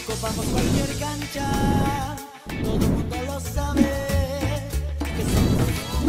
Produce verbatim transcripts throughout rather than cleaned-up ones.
Copamos cualquier cancha, todo el mundo lo sabe. Que somos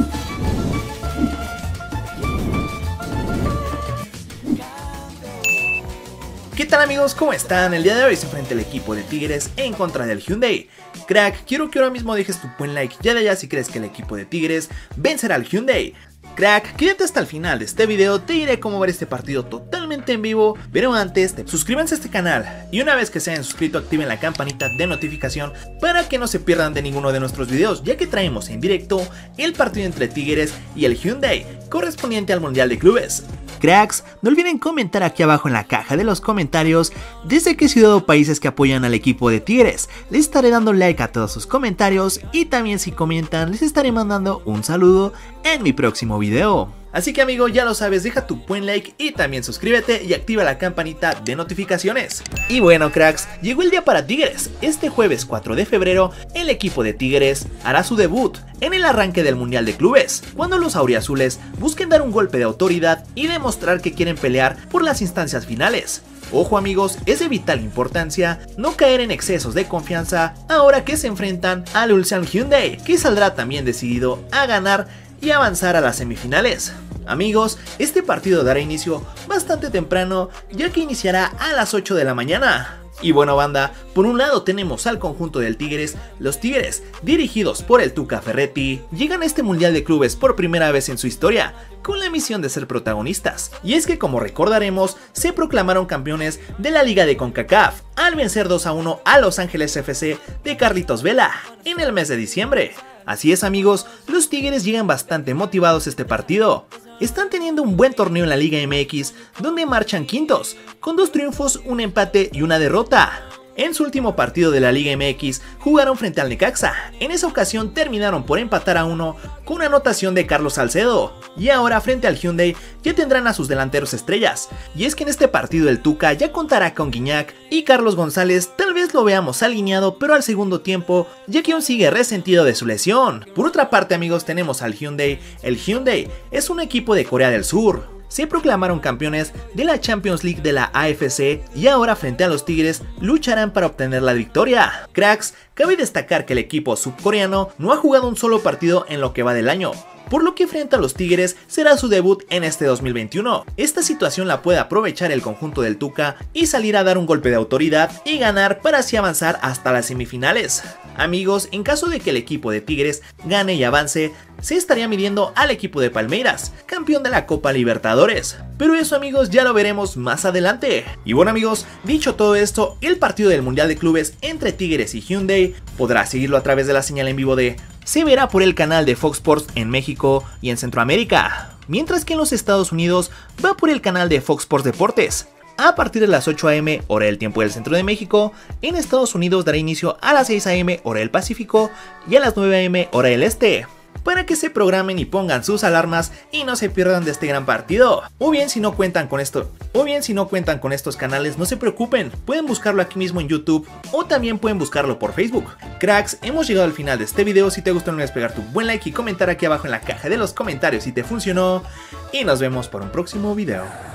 ¿Qué tal amigos? ¿Cómo están? El día de hoy se enfrenta el equipo de Tigres en contra del Hyundai. Crack, quiero que ahora mismo dejes tu buen like ya de allá si crees que el equipo de Tigres vencerá al Hyundai. Crack, quédate hasta el final de este video, te diré cómo ver este partido totalmente en vivo, pero antes, te suscríbanse a este canal y una vez que se hayan suscrito activen la campanita de notificación para que no se pierdan de ninguno de nuestros videos, ya que traemos en directo el partido entre Tigres y el Hyundai, correspondiente al Mundial de Clubes. Cracks, no olviden comentar aquí abajo en la caja de los comentarios desde qué ciudad o países que apoyan al equipo de Tigres. Les estaré dando like a todos sus comentarios y también si comentan les estaré mandando un saludo en mi próximo video. Así que amigo, ya lo sabes, deja tu buen like y también suscríbete y activa la campanita de notificaciones. Y bueno cracks, llegó el día para Tigres. Este jueves cuatro de febrero, el equipo de Tigres hará su debut en el arranque del Mundial de Clubes, cuando los auriazules busquen dar un golpe de autoridad y demostrar que quieren pelear por las instancias finales. Ojo amigos, es de vital importancia no caer en excesos de confianza ahora que se enfrentan al Ulsan Hyundai, que saldrá también decidido a ganar y avanzar a las semifinales. Amigos, este partido dará inicio bastante temprano, ya que iniciará a las ocho de la mañana. Y bueno banda, por un lado tenemos al conjunto del Tigres. Los Tigres, dirigidos por el Tuca Ferretti, llegan a este Mundial de Clubes por primera vez en su historia, con la misión de ser protagonistas. Y es que como recordaremos, se proclamaron campeones de la Liga de CONCACAF, al vencer dos a uno a Los Ángeles F C de Carlitos Vela, en el mes de diciembre. Así es amigos, los Tigres llegan bastante motivados a este partido. Están teniendo un buen torneo en la Liga M X, donde marchan quintos, con dos triunfos, un empate y una derrota. En su último partido de la Liga M X jugaron frente al Necaxa. En esa ocasión terminaron por empatar a uno con una anotación de Carlos Salcedo. Y ahora frente al Hyundai ya tendrán a sus delanteros estrellas. Y es que en este partido el Tuca ya contará con Guiñac y Carlos González. Tal vez lo veamos alineado, pero al segundo tiempo, ya que aún sigue resentido de su lesión. Por otra parte amigos, tenemos al Hyundai. El Hyundai es un equipo de Corea del Sur. Se proclamaron campeones de la Champions League de la A F C y ahora frente a los Tigres lucharán para obtener la victoria. Cracks, cabe destacar que el equipo subcoreano no ha jugado un solo partido en lo que va del año, por lo que frente a los Tigres será su debut en este dos mil veintiuno. Esta situación la puede aprovechar el conjunto del Tuca y salir a dar un golpe de autoridad y ganar para así avanzar hasta las semifinales. Amigos, en caso de que el equipo de Tigres gane y avance, se estaría midiendo al equipo de Palmeiras, campeón de la Copa Libertadores. Pero eso amigos ya lo veremos más adelante. Y bueno amigos, dicho todo esto, el partido del Mundial de Clubes entre Tigres y Hyundai podrá seguirlo a través de la señal en vivo de se verá por el canal de Fox Sports en México y en Centroamérica, mientras que en los Estados Unidos va por el canal de Fox Sports Deportes. A partir de las ocho a eme hora del tiempo del centro de México, en Estados Unidos dará inicio a las seis a eme hora del Pacífico y a las nueve a eme hora del Este, para que se programen y pongan sus alarmas y no se pierdan de este gran partido. O bien si no cuentan con esto, o bien si no cuentan con estos canales, no se preocupen, pueden buscarlo aquí mismo en YouTube o también pueden buscarlo por Facebook. Cracks, hemos llegado al final de este video. Si te gustó no olvides pegar tu buen like y comentar aquí abajo en la caja de los comentarios si te funcionó y nos vemos por un próximo video.